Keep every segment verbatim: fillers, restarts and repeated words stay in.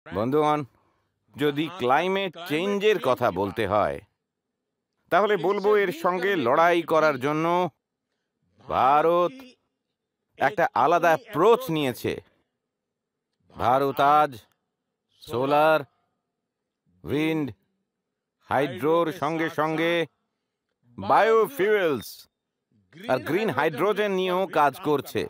বন্ধুগণ, যদি ক্লাইমেট চেঞ্জের কথা বলতে হয় তাহলে বলবো এর সঙ্গে লড়াই করার জন্য ভারত একটা আলাদা অ্যাপ্রোচ নিয়েছে। ভারত আজ সোলার, উইন্ড, হাইড্রোর সঙ্গে সঙ্গে বায়োফুয়েলস আর গ্রিন হাইড্রোজেন নিয়েও কাজ করছে।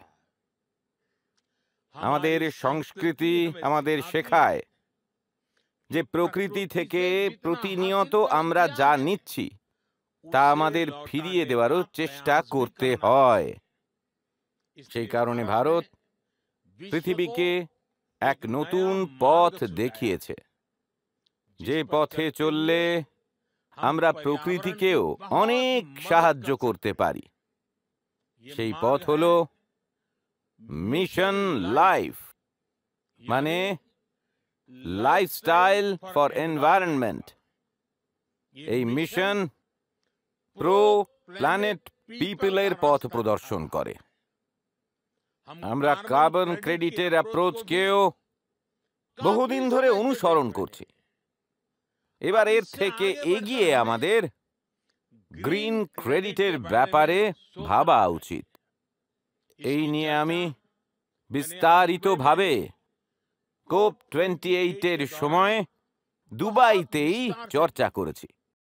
আমাদের সংস্কৃতি আমাদের শেখায় যে প্রকৃতি থেকে প্রতিনিয়ত আমরা যা নিচ্ছি তা আমাদের ফিরিয়ে দেওয়ারও চেষ্টা করতে হয়। সেই কারণে ভারত পৃথিবীকে এক নতুন পথ দেখিয়েছে, যে পথে চললে আমরা প্রকৃতিকেও অনেক সাহায্য করতে পারি। সেই পথ হলো মিশন লাইফ, মানে লাইফস্টাইল ফর এনভায়রনমেন্ট। এই মিশন প্রো প্ল্যানেট পিপলের পথ প্রদর্শন করে। আমরা কার্বন ক্রেডিটের অ্যাপ্রোচকেও বহুদিন ধরে অনুসরণ করছি। এবার এর থেকে এগিয়ে আমাদের গ্রিন ক্রেডিটের ব্যাপারে ভাবা উচিত। এই নিয়ে আমি বিস্তারিতভাবে কোপ টোয়েন্টি এইট এর সময় দুবাইতেই চর্চা করেছি।